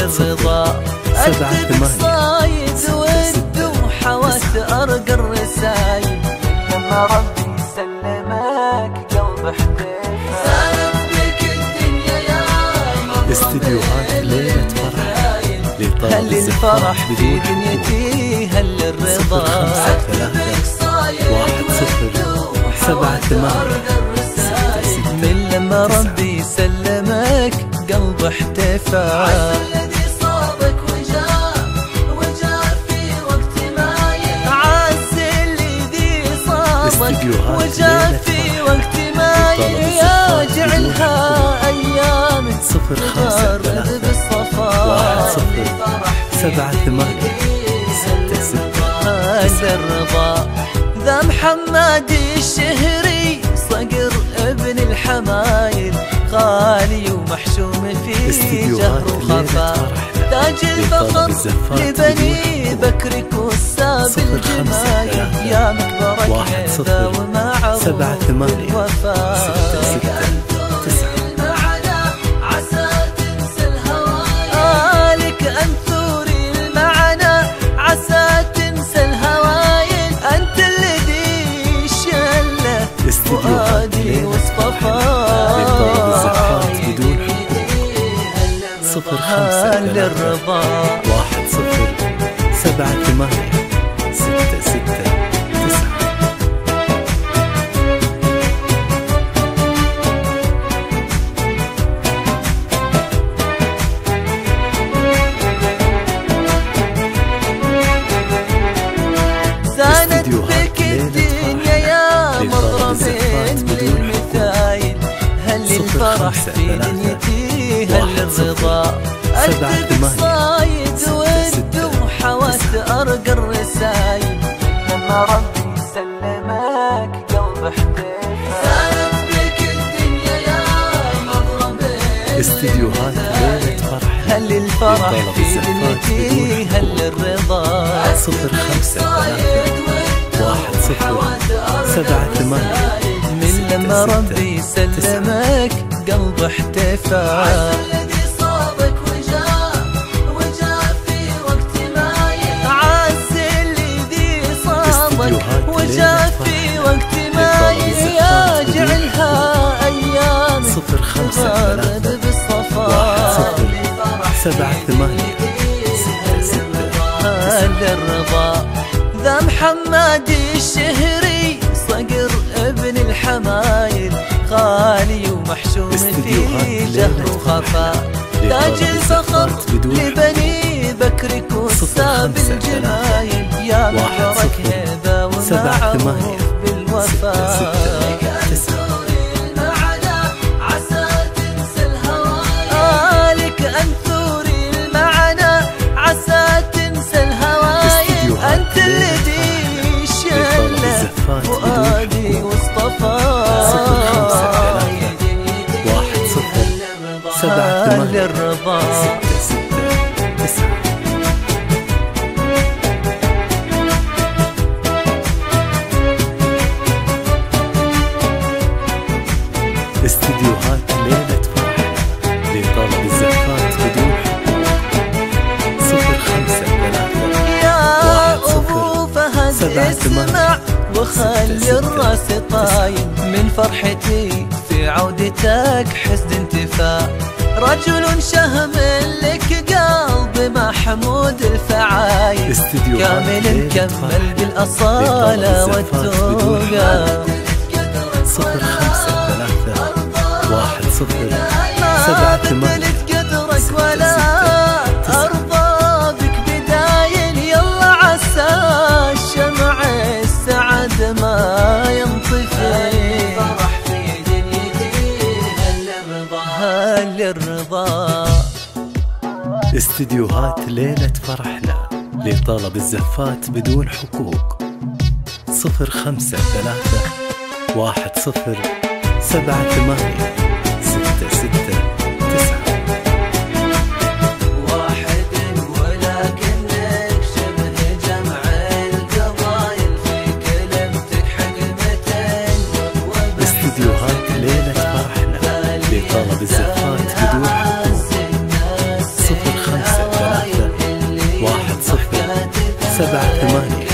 للرضا. أكتب صايد ود وحوت أرقى الرسايل، لما ربي سلمك قلب احتفى. سالت بك الدنيا يا مظلم استديوهات ليلة فرح لطلب هل الفرح في دنيتي هل الرضا. أكتبك صايد ود وحوت أرقى الرسايل، من لما ربي سلمك قلب احتفى. الذي صابك وجاء في وقت ما عز الذي صابك وجاء في وقت ما يجعلها أيام تغرد بالصفا. 1-0-7-8-6-6 الرضا ذا محمد الشهري صقر ابن الحمايل، خالي ومحشوم في جهر وخفا. تاج الفخر لبني بكر كساب الجمايل، يا مكبرك هذا ومعروف الوفا. عسى تنسى الهوايل، لك أن ثوري المعنى عسى تنسى الهوايل. أنت الذي شله فؤادي واصطفى. 0-5 للرضا 1-0-7-8-6-6-9 زانت بك الدنيا يا مضرب بالمثايل، هل الفرح في دنيتي هل الرضا. أكتب صايد ود وحوت أرقى الرسايل، لما ربي سلمك قلب احتفى. زانت بك الدنيا يا مضرب استديوهات ليلة فرح هل الفرح في دنيتي هل الرضا. 0-5-3-1-0-7-8 من لما ربي سلمك قلب احتفى. الذي صابك وجاء في وقت ما عز الذي صابك وجاء في وقت ما يجعلها أيام تغرد بالصفا. 1-0-7-8-6-6 الرضا ذا محمد الشهري صقر ابن الحمايل، خالي ومحشوم في جهر وخفا. تاج الفخر لبني بكر كساب الجمايل، يا مكبرك هيبة ومعروف بالوفا. عسى تنسى الهوايل، لك أن ثوري المعنى عسى تنسى الهوايل. أنت الذي شله فؤادي واصطفى. 1-0-7-8 للرضا 6-6-9 استديوهات ليلة فرح لطلب الزفات بدون حقوق. 0-5-3 يا أبو فهد اسمع وخلي الراس طايم، من فرحتي في عودتك حسد انتفاء. رجل شهم لك قلب محمود الفعايل، كامل كمل بالأصالة والتوقع. 0-5-3-1-0-7-8 قدرك ولا أرضى بك بدايل، يلا عسى الشمع السعد ما ينطفي. فرح في دنيتي هل الرضا. استديوهات ليلة فرحنا لطلب الزفات بدون حقوق. 0-5-3-1-0-7-8-6-6-9 ولكنك شبه جمع القبائل، في كلمتك حكمتين استديوهات ليلة فرحنا لطلب الزفات بدون حقوق. 0-5 7 8